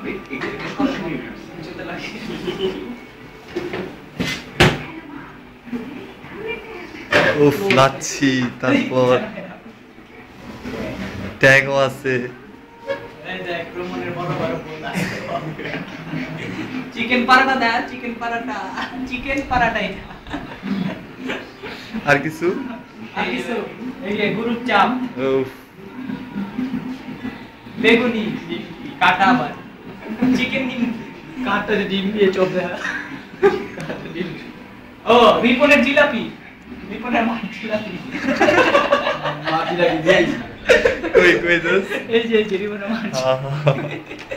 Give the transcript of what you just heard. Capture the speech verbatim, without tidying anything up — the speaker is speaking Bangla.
উফ লাচ্ছি তারপর ট্যাগও আছে চিকেন পরাটা দা চিকেন পরাটা চিকেন পরাটা আর কিছু আর কিছু এই যে গরুর চাপ উফ বেগুনি কাটা আবার চিকেন ডিম কাটা ডিম দিয়ে চপ দেয়া কাটা ডিম ও রিপনের জিলাপি রিপনের মাছ জিলাপি মাছ জিলাপি দেই কই কই দোস এই যে রিপনের মাছ